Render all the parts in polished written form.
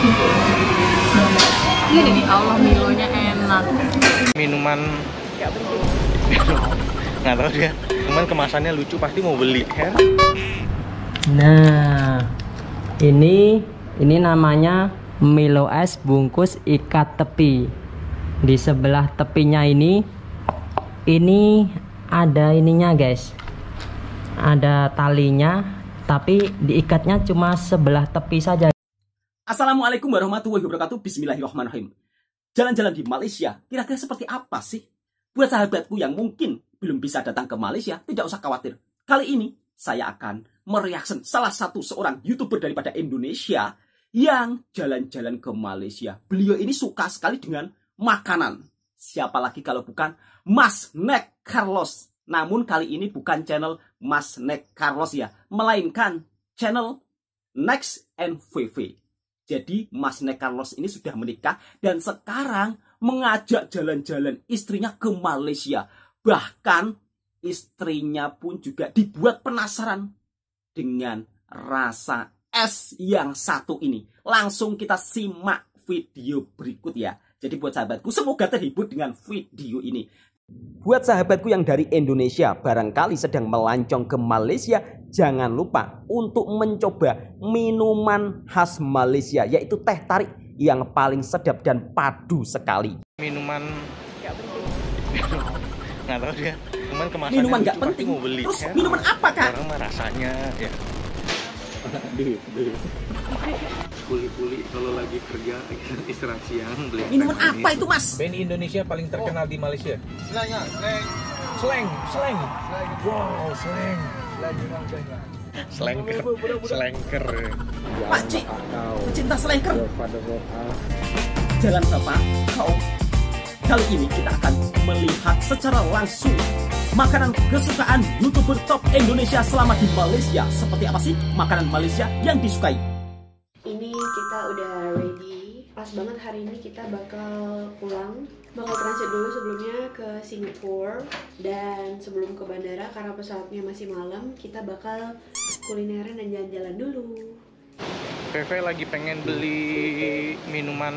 Ini Allah, Milonya enak. Minuman nggak tahu dia, cuman kemasannya lucu, pasti mau beli kan. Nah, ini namanya Milo es bungkus ikat tepi. Di sebelah tepinya ini ada ininya guys, ada talinya, tapi diikatnya cuma sebelah tepi saja. Assalamualaikum warahmatullahi wabarakatuh. Bismillahirrahmanirrahim. Jalan-jalan di Malaysia kira-kira seperti apa sih? Buat sahabatku yang mungkin belum bisa datang ke Malaysia, tidak usah khawatir. Kali ini saya akan mereaction salah satu seorang YouTuber daripada Indonesia yang jalan-jalan ke Malaysia. Beliau ini suka sekali dengan makanan. Siapa lagi kalau bukan Mas Nek Carlos. Namun kali ini bukan channel Mas Nek Carlos ya, melainkan channel Next and VV. Jadi Mas Nek Carlos ini sudah menikah dan sekarang mengajak jalan-jalan istrinya ke Malaysia. Bahkan istrinya pun juga dibuat penasaran dengan rasa es yang satu ini. Langsung kita simak video berikut ya. Jadi buat sahabatku, semoga terhibur dengan video ini. Buat sahabatku yang dari Indonesia barangkali sedang melancong ke Malaysia, jangan lupa untuk mencoba minuman khas Malaysia, yaitu teh tarik yang paling sedap dan padu sekali. Minuman nggak tahu dia, cuman kemasannya Minuman nggak lucu, penting. pasti mau beli Terus kan. minuman apa kak? Orang mah rasanya ya. Puli-puli kalau lagi kerja istirahat siang beli Minuman apa itu mas? Band Indonesia paling terkenal di Malaysia. Slang. Wow, slang. Slengker. Pakcik, pecinta selengker. Jalan Bapak, kau. Kali ini kita akan melihat secara langsung makanan kesukaan YouTuber top Indonesia selama di Malaysia. Seperti apa sih makanan Malaysia yang disukai? Ini kita udah ready. Pas banget hari ini kita bakal pulang. Bakal transit dulu sebelumnya ke Singapura. Dan sebelum ke bandara karena pesawatnya masih malam, kita bakal kulineran dan jalan-jalan dulu. VV lagi pengen beli minuman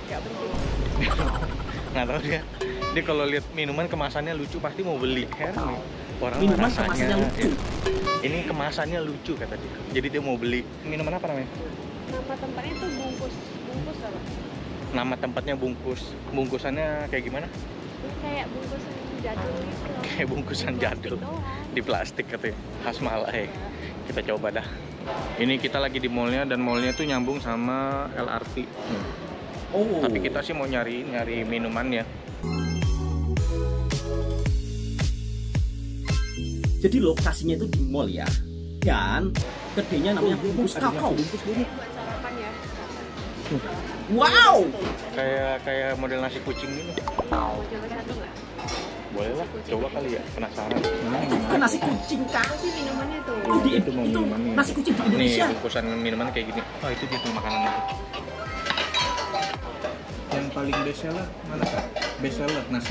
nggak tahu dia kalau lihat minuman kemasannya lucu pasti mau beli kan. Orang Minuman rasanya kemasannya lucu. ya. Ini kemasannya lucu kata dia, jadi dia mau beli. Minuman apa namanya? Nama tempatnya tuh bungkus apa? Nama tempatnya bungkusannya kayak gimana? Kayak bungkusan jadul gitu. Kayak bungkusan jadul di plastik katanya, khas Malay. Kita coba dah. Ini kita lagi di mallnya dan mallnya tuh nyambung sama LRT. Oh. Tapi kita sih mau nyari minumannya. Jadi lokasinya itu di mall ya. Dan kedainya namanya Bungkus Kakao. Buat sarapan ya. Wow. Kayak model nasi kucing gitu. Mau coba satu nggak? Boleh lah, coba kali ya, penasaran. Kan nasi kucing kak. Apa sih minumannya tuh? Itu mau minumannya. Nasi kucing di Nih Indonesia. bungkusan minuman kayak gini. Oh itu gitu makanan itu. Yang paling best seller mana kak? Best seller nasi.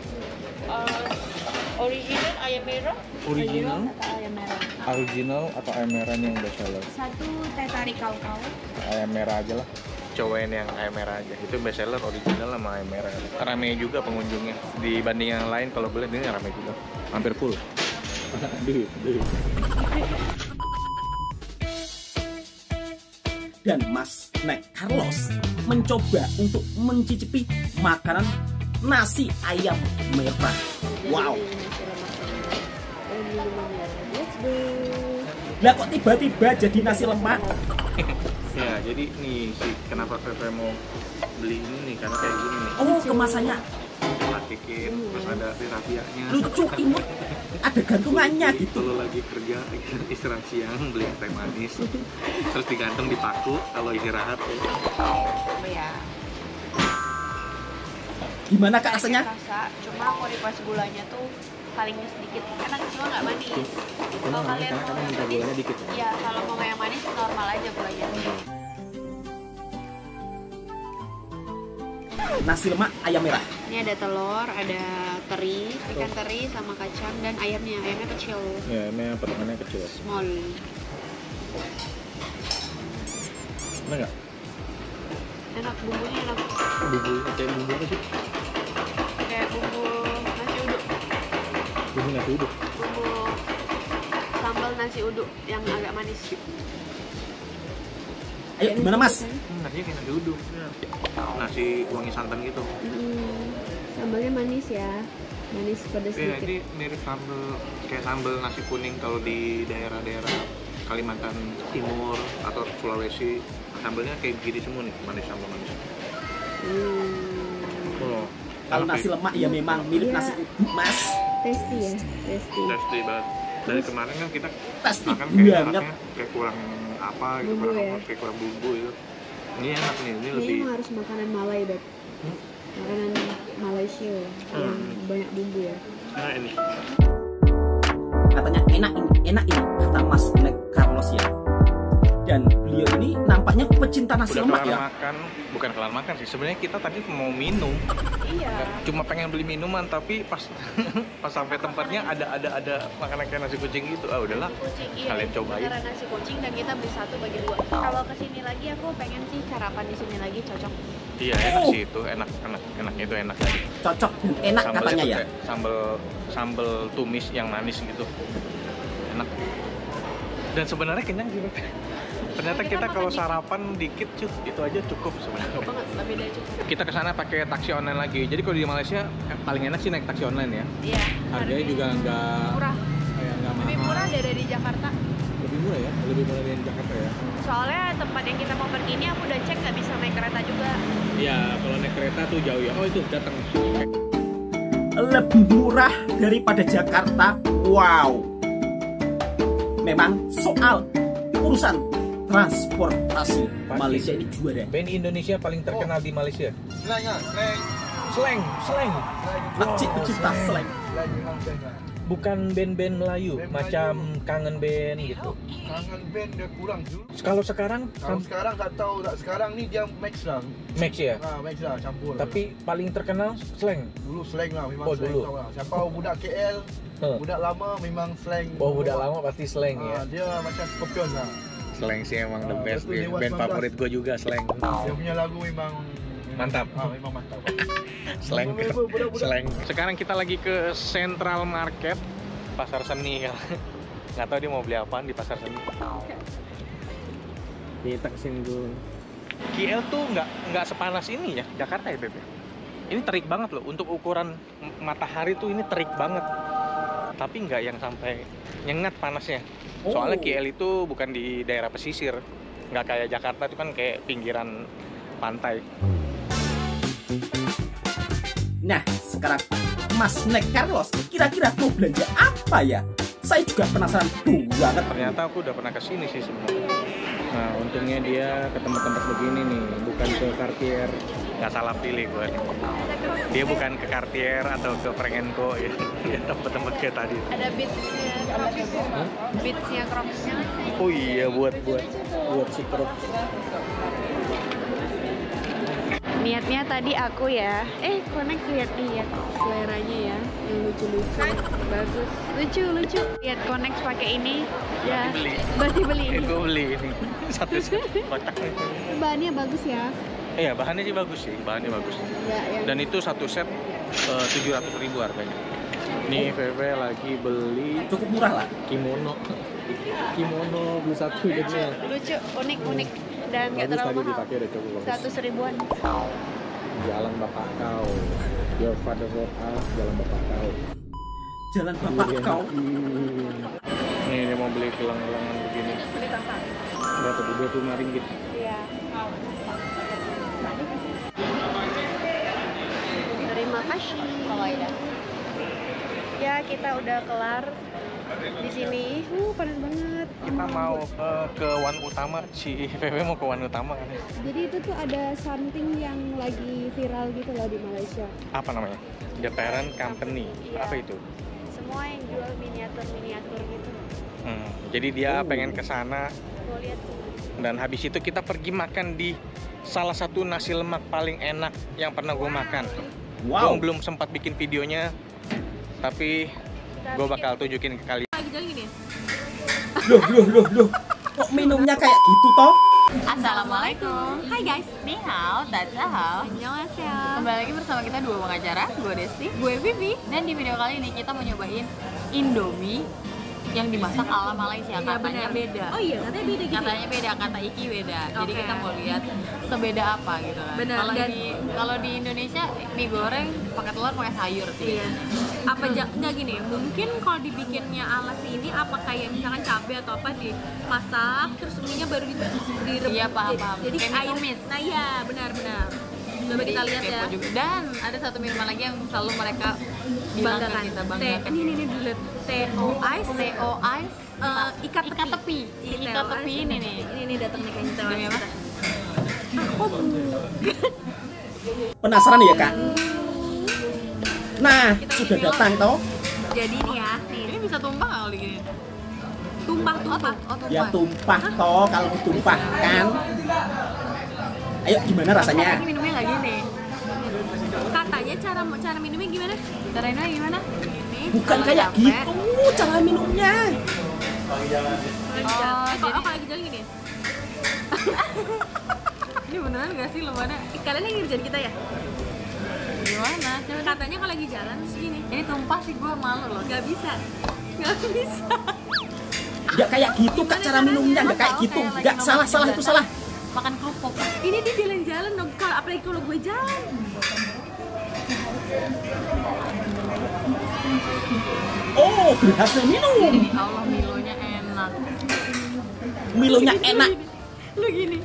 Original ayam merah. Original? Atau ayam merah? Original atau ayam merah yang best seller? Satu teh tarik kau. Ayam merah aja lah. Cobain yang ayam merah aja. Itu best seller original sama ayam merah. Rame juga pengunjungnya. Dibanding yang lain kalau boleh ini rame juga. Hampir full. Dan Mas Nek Carlos mencoba untuk mencicipi makanan nasi ayam merah. Wow. Lah kok tiba-tiba jadi nasi lemak? Ya jadi nih sih kenapa VV mau beli ini nih, karena kayak gini nih. Oh kemasannya Plastikin, terus ada rafianya. lucu, imut, ada gantungannya gitu. Kalau lagi kerja istirahat siang beli teh manis, terus digantung di paku kalau istirahat. Ya. Gimana kak rasanya? Rasa, cuma aku request gulanya tuh paling sedikit karena kecil nggak manis. Kalau kalian mau yang manis, dikit. ya kalau mau yang manis normal aja gulanya. Nasi lemak ayam merah. Ini ada telur, ada teri, ikan teri sama kacang dan ayamnya kecil, Ya, ini potongannya kecil. small. Enak nggak? Enak, bumbunya enak. Bumbu kayak bumbu apa sih? Kayak bumbu nasi uduk. Bumbu nasi uduk. Bumbu sambal nasi uduk yang agak manis. Ayo gimana Mas? Nasinya kayak nasi uduk. Nasi wangi santan gitu. Sambalnya manis ya. Manis pedas Iya, sedikit. ini mirip sambal kayak sambal nasi kuning kalau di daerah-daerah Kalimantan Timur atau Sulawesi. Sambalnya kayak gini semua nih, manis sambal manis. Oh, Kalau nasi lemak ya memang mirip Iya. nasi uduk Mas. Tasty ya, tasty. tasty banget. Dari kemarin kan kita Tasty makan kayak banget. rasanya kayak kurang apa gitu, Bumbu kurang ya? apa, kayak kurang bumbu gitu. Ini enak nih, ini Kayaknya lebih emang harus makanan Malay, Beb. Makanan Malaysia yang banyak bumbu ya. nah ini. Katanya enak ini kata Mas Black Carlos ya. Dan beliau ini nampaknya pecinta nasi Udah lemak kelar ya. makan, bukan kelar makan sih. Sebenarnya kita tadi mau minum. Iya. Cuma pengen beli minuman tapi pas pas sampai tempatnya ada makanan kayak nasi kucing gitu. Ah udahlah. Kucing, iya. Kalian cobain. Beneran nasi kucing dan kita beli 1 bagi 2. Kalau kesini lagi aku pengen sih sarapan di sini lagi cocok. Iya enak sih itu, enak itu enak tadi. Cocok dan enak Sambalnya katanya tuh ya. kayak sambal tumis yang manis gitu. Enak. Dan sebenarnya kenyang sih. Ternyata kita kalau sarapan dikit itu aja cukup sebenarnya. Cukup banget, lebih dari cukup. Kita kesana pakai taksi online lagi. Jadi kalau di Malaysia paling enak sih naik taksi online ya. Iya. Harganya juga nggak murah. kayak nggak Lebih mahal. murah dari Jakarta. Lebih murah ya, lebih murah dari Jakarta ya. Soalnya tempat yang kita mau pergi ini aku udah cek nggak bisa naik kereta juga. Iya, kalau naik kereta tuh jauh ya. Oh itu datang. Lebih murah daripada Jakarta. Wow. Memang soal urusan transportasi Malaysia ini juara. Band Indonesia paling terkenal di Malaysia. Slang. Pakcik pecinta slang. Bukan band-band Melayu, macam Kangen Band gitu. Kangen band dia kurang tu. Kalau sekarang Kalau sekarang tak tahu tak, sekarang ni dia max lah. Max ya. Max lah campur. Tapi paling terkenal Slang. dulu slang lah, memang Oh, slang dulu. tahu lah. Siapa budak KL, budak lama memang slang. Oh, budak lama pasti Slang ya. Dia macam Scorpion lah. Slang sih emang the best betul, ya. Dewan Band 19. favorit gue juga Slang. Dia punya lagu memang Mantap. memang mantap. Slang. Budak-budak. Slang. Sekarang kita lagi ke Central Market, Pasar Seni. Nggak tahu dia mau beli apaan di Pasar Seni. Kita kesini dulu. KL tuh nggak sepanas ini ya, Jakarta ya Beb. Ini terik banget loh, untuk ukuran matahari tuh ini terik banget. Tapi nggak yang sampai nyengat panasnya. Soalnya KL itu bukan di daerah pesisir, nggak kayak Jakarta itu kan kayak pinggiran pantai. Nah, sekarang Mas Nek Carlos kira-kira mau belanja apa ya? Saya juga penasaran banget. Ternyata aku udah pernah kesini sih sebenarnya. Nah, untungnya dia ke tempat-tempat begini nih, bukan ke Cartier. Nggak salah pilih gue. Dia bukan ke Cartier atau ke Frank & Co ya. Dia tempat-tempat kayak tadi. Ada beatsnya, Crocs-nya. Oh iya, buat si Crocs. Niatnya tadi aku ya, Connect lihat seleranya ya, yang lucu-lucu, bagus, lucu. Lihat Connect pakai ini, ya, berarti beli ini. Gue beli ini satu set kotak. Bahannya bagus ya. Iya, bahannya sih bagus sih, bahannya bagus. Ya, yang Dan itu satu set 700.000 harganya. Nih VV lagi beli Cukup murah lah. kimono beli satu jadinya. lucu, unik, dan nggak Bagus terlalu tadi mahal. dipakai deh, coba bagus. 100 ribuan. Jalan Bapak Kau. Your father road us, Jalan Bapak Kau. Jalan bapak kau. Nih dia mau beli gelang-gelangan begini. Beli kakak. Berapa tuh? 25 ringgit. Iya. Terima kasih. Ya, kita udah kelar di sini. Panas banget. Kita mau ke Wan Utama. Si VV mau ke Wan Utama kan? Jadi itu tuh ada something yang lagi viral gitu loh di Malaysia. Apa namanya? The Parent Company. Iya. Apa itu? Semua yang jual miniatur gitu. Jadi dia pengen ke sana Mau lihat tuh. dan habis itu kita pergi makan di salah satu nasi lemak paling enak yang pernah gue makan. Wow. Gue belum sempat bikin videonya, tapi gue bakal tunjukin ke kalian. Lagi jalan gini. Loh. Kok minumnya kayak gitu toh? Assalamualaikum. Hai guys. Ni hao, dadah. Annyeonghaseyo. Kembali lagi bersama kita dua pengacara, gue Desti, gue Vivi. Dan di video kali ini kita mau nyobain Indomie yang dimasak ala Malaysia. Katanya beda. Oh iya, katanya beda gitu. Katanya beda, kata Iki beda. Jadi Oke. kita mau lihat sebeda apa gitu kan. Benar, Kalau dan- kalau di Indonesia mie goreng pakai telur pakai sayur sih. Iya. Apa nggak gini? Mungkin kalau dibikinnya ala sini apa kayak misalkan cabai atau apa dimasak terus minyak baru direbus. Iya, paham. Jadi Kayak air. mie tumis. Nah iya, benar-benar. Coba kita lihat ya. Kepo juga. Dan ada satu minuman lagi yang selalu mereka bilang ke kita banggakan. Ini dulu TO Ice. TO Ice, Ikat tepi. Ikat tepi ini nih. Ini datang nih kayaknya TO Demi Ice. apa? Aku Penasaran ya kak? Nah, sudah datang toh? jadi nih ya, nih Ini bisa tumpah nggak kalau digini? tumpah. Ya tumpah toh, kalau ditumpahkan. Ayo gimana rasanya? Ini minumnya nggak gini. Katanya cara minumnya gimana? Cara ini gimana? Ini. Bukan kalau kayak capek. gitu cara minumnya. Oh, Kalau jadi lagi jalan gini. ini beneran nggak sih lo pada? Kalian yang ngerjain kita ya? Gimana? Coba deh. Katanya kalau lagi jalan terus gini. Ini tumpah sih gue malu loh. Nggak bisa. Nggak kayak gitu kak cara minumnya, nggak kayak gitu. Nggak salah itu salah. Makan kerupuk. Ini dia jalan-jalan dong. Kalau apalagi kalau gue jalan. Oh berhasil minum. Ini Allah milonya enak. Milonya enak. Lu gini.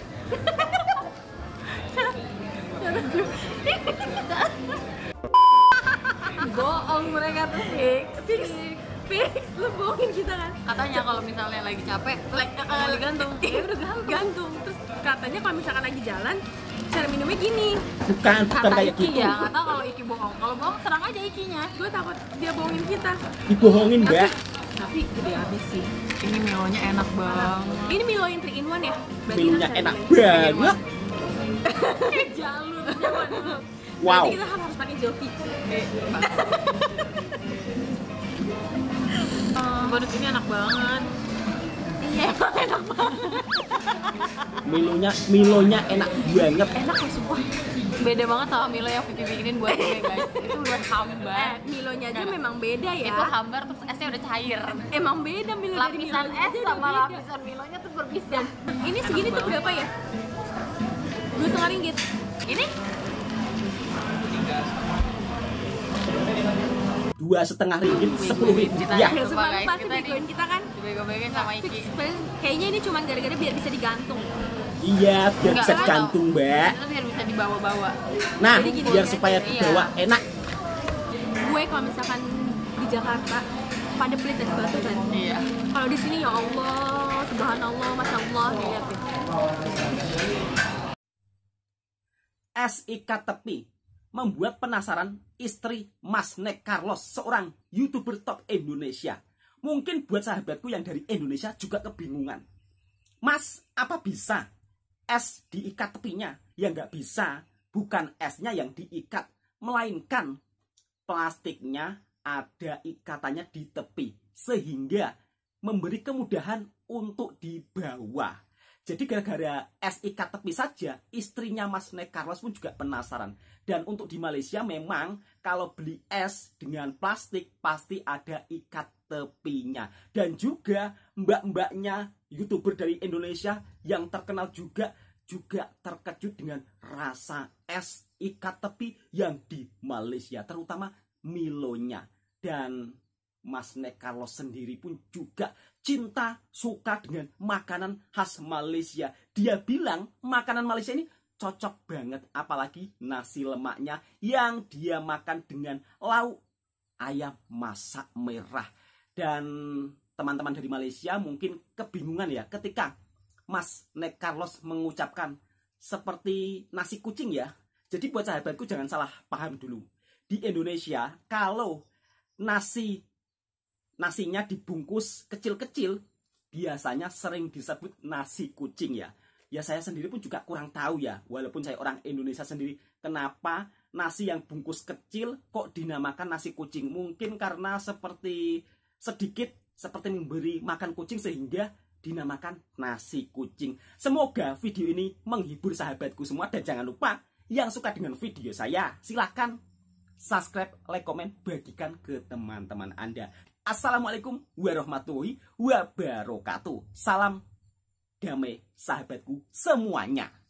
Bohong mereka tuh Fix, lu bohongin kita kan? Katanya kalau misalnya lagi capek, mau digantung. Ya udah gantung. Terus katanya kalau misalkan lagi jalan, cara minumnya gini. Bukan Kata kayak Iki gitu. ya, nggak tahu kalau Iki bohong. Kalau bohong serang aja Ikinya. Gue takut dia bohongin kita. Dibohongin mbak. Tapi gede habis sih. Ini milonya enak banget. Ini Milo yang 3 in 1 ya? Berarti Minumnya kita enak sekali. banget. Jalur zaman. Wow. Berarti kita harus pakai joki. Badut ini enak banget. Iya, emang enak banget. Milonya enak banget. Enak ya sumpah. Beda banget sama Milo yang Vivi bikinin buat gue guys. Itu buat hambar. Milonya aja memang beda ya. Itu hambar terus esnya udah cair. Emang beda Milo dari Milo. Lapisan es aja sama udah beda. lapisan Milonya tuh berpisah. Ini segini tuh berapa ya? Rp2,5. Ini 2,5 ringgit, 10.000 Kita rupiah. Ya, coba guys, pasti kita begoin kita kan. dibego-begoin sama Fix, Iki. kayaknya ini cuma gara-gara biar bisa digantung. Iya, biar Enggak, bisa enggak gantung mbak. Itu biar bisa dibawa-bawa. Nah, Jadi gini, biar ya. supaya Iya. dibawa enak. Gue kalau misalkan di Jakarta pada beli es batu kan. Iya. Kalau di sini ya Allah, subhanallah, masya Allah, lihat deh. Es ikat tepi membuat penasaran istri Mas Nek Carlos, seorang YouTuber top Indonesia. Mungkin buat sahabatku yang dari Indonesia juga kebingungan. Mas, apa bisa es diikat tepinya? Ya nggak bisa, bukan esnya yang diikat, melainkan plastiknya ada ikatannya di tepi, sehingga memberi kemudahan untuk dibawa. Jadi gara-gara es ikat tepi saja, istrinya Mas Nek Carlos pun juga penasaran. Dan untuk di Malaysia memang kalau beli es dengan plastik pasti ada ikat tepinya. Dan juga mbak-mbaknya YouTuber dari Indonesia yang terkenal juga terkejut dengan rasa es ikat tepi yang di Malaysia, terutama Milonya. Dan Mas Nek Carlos sendiri pun juga cinta, suka dengan makanan khas Malaysia. Dia bilang makanan Malaysia ini cocok banget, apalagi nasi lemaknya yang dia makan dengan lauk ayam masak merah. Dan teman-teman dari Malaysia mungkin kebingungan ya ketika Mas Nek Carlos mengucapkan seperti nasi kucing ya. Jadi buat sahabatku jangan salah paham dulu. Di Indonesia kalau nasinya dibungkus kecil-kecil biasanya sering disebut nasi kucing ya. Ya saya sendiri pun juga kurang tahu ya, walaupun saya orang Indonesia sendiri, kenapa nasi yang bungkus kecil kok dinamakan nasi kucing. Mungkin karena seperti memberi makan kucing sehingga dinamakan nasi kucing. Semoga video ini menghibur sahabatku semua. Dan jangan lupa, yang suka dengan video saya, silahkan subscribe, like, komen, bagikan ke teman-teman Anda. Assalamualaikum warahmatullahi wabarakatuh. Salam damai sahabatku semuanya.